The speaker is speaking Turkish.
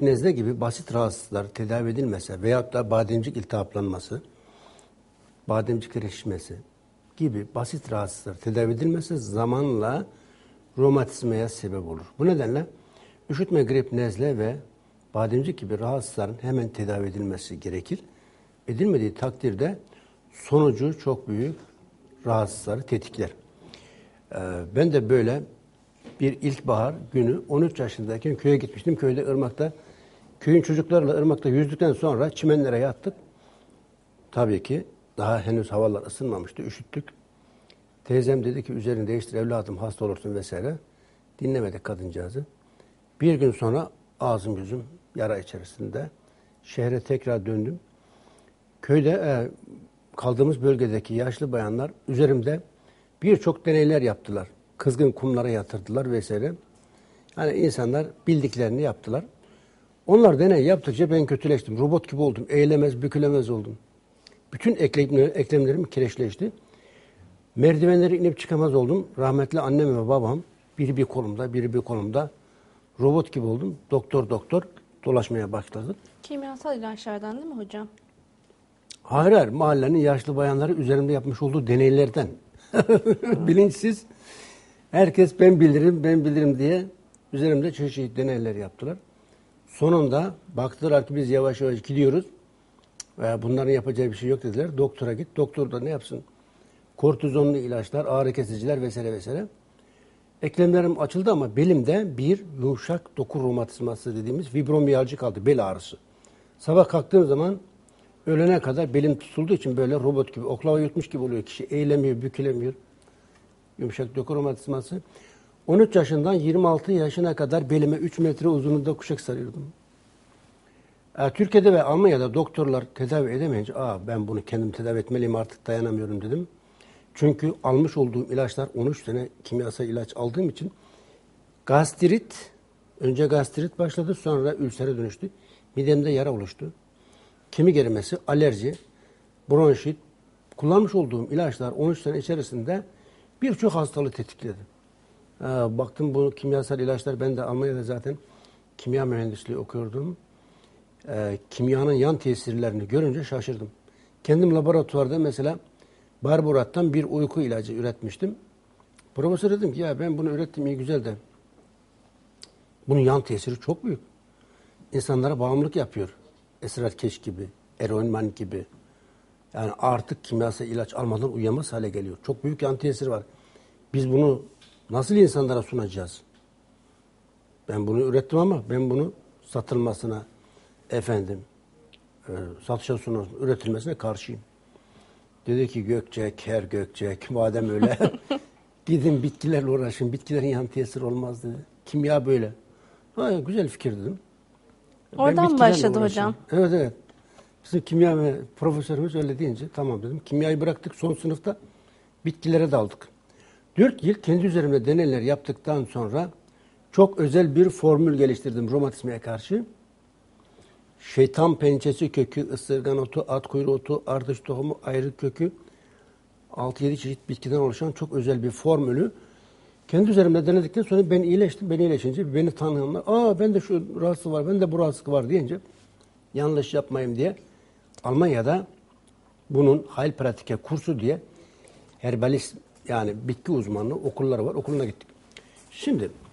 nezle gibi basit rahatsızlıklar tedavi edilmese veyahut da bademcik iltihaplanması, bademcik şişmesi gibi basit rahatsızlıklar tedavi edilmesi zamanla romatizmaya sebep olur. Bu nedenle üşütme, grip, nezle ve bademcik gibi rahatsızların hemen tedavi edilmesi gerekir. Edilmediği takdirde sonucu çok büyük rahatsızları tetikler. Ben de böyle bir ilkbahar günü 13 yaşındayken köye gitmiştim. Köyde ırmakta, köyün çocuklarıyla ırmakta yüzdükten sonra çimenlere yattık. Tabii ki daha henüz havalar ısınmamıştı, üşüttük. Teyzem dedi ki üzerini değiştir evladım hasta olursun vesaire. Dinlemedik kadıncağızı. Bir gün sonra ağzım yüzüm yara içerisinde. Şehre tekrar döndüm. Köyde kaldığımız bölgedeki yaşlı bayanlar üzerimde birçok deneyler yaptılar. Kızgın kumlara yatırdılar vesaire. Hani insanlar bildiklerini yaptılar. Onlar deney yaptıkça ben kötüleştim. Robot gibi oldum. Eğilemez, bükülemez oldum. Bütün eklemlerim kireçleşti. Merdivenleri inip çıkamaz oldum. Rahmetli annem ve babam biri bir kolumda, biri bir kolumda. Robot gibi oldum. Doktor dolaşmaya başladım. Kimyasal ilaçlardan değil mi hocam? Hayır, mahallenin yaşlı bayanları üzerimde yapmış olduğu deneylerden. Bilinçsiz. Herkes ben bilirim diye üzerimde çeşitli deneyler yaptılar. Sonunda baktılar ki biz yavaş yavaş gidiyoruz. Bunların yapacağı bir şey yok dediler. Doktora git. Doktor da ne yapsın? Kortizonlu ilaçlar, ağrı kesiciler vesaire vesaire. Eklemlerim açıldı ama belimde bir yumuşak doku romatizması dediğimiz fibromiyalji kaldı. Bel ağrısı. Sabah kalktığım zaman ölene kadar belim tutulduğu için böyle robot gibi, oklava yutmuş gibi oluyor kişi. Eğilemiyor, bükülemiyor. Yumuşak doku romatizması. 13 yaşından 26 yaşına kadar belime 3 metre uzunluğunda kuşak sarıyordum. Türkiye'de ve Almanya'da doktorlar tedavi edemeyince ben bunu kendim tedavi etmeliyim artık dayanamıyorum dedim. Çünkü almış olduğum ilaçlar 13 sene kimyasal ilaç aldığım için önce gastrit başladı sonra ülsere dönüştü. Midemde yara oluştu. Kemik erimesi, alerji, bronşit. Kullanmış olduğum ilaçlar 13 sene içerisinde birçok hastalığı tetikledi. Baktım bu kimyasal ilaçlar, ben de Almanya'da zaten kimya mühendisliği okuyordum. Kimyanın yan tesirlerini görünce şaşırdım. Kendim laboratuvarda mesela barborattan bir uyku ilacı üretmiştim. Profesör dedim ki ya ben bunu ürettim iyi güzel de bunun yan tesiri çok büyük. İnsanlara bağımlılık yapıyor. Esrarkeş gibi, eroinman gibi. Yani artık kimyasal ilaç almadan uyuyamaz hale geliyor. Çok büyük yan tesiri var. Biz bunu nasıl insanlara sunacağız? Ben bunu ürettim ama ben bunu satılmasına, satışa sunulmasına, üretilmesine karşıyım. Dedi ki Gökçek, madem öyle gidin bitkilerle uğraşın, bitkilerin yan tesiri olmaz dedi. Kimya böyle. Güzel fikir dedim. Oradan başladı hocam. Evet. Bizim kimya profesörümüz öyle deyince tamam dedim. Kimyayı bıraktık, son sınıfta bitkilere daldık. 4 yıl kendi üzerimde deneyler yaptıktan sonra çok özel bir formül geliştirdim romatizmaya karşı. Şeytan pençesi kökü, ısırgan otu, at kuyruğu otu, ardış tohumu, ayrık kökü, 6-7 çeşit bitkiden oluşan çok özel bir formülü kendi üzerimde denedikten sonra ben iyileştim. Ben iyileşince beni tanıyanlar, ben de şu rahatsızlık var, ben de bu rahatsızlık var deyince yanlış yapmayayım diye Almanya'da bunun Heilpraktiker kursu diye herbalist yani bitki uzmanlığı okulları var. Okuluna gittik. Şimdi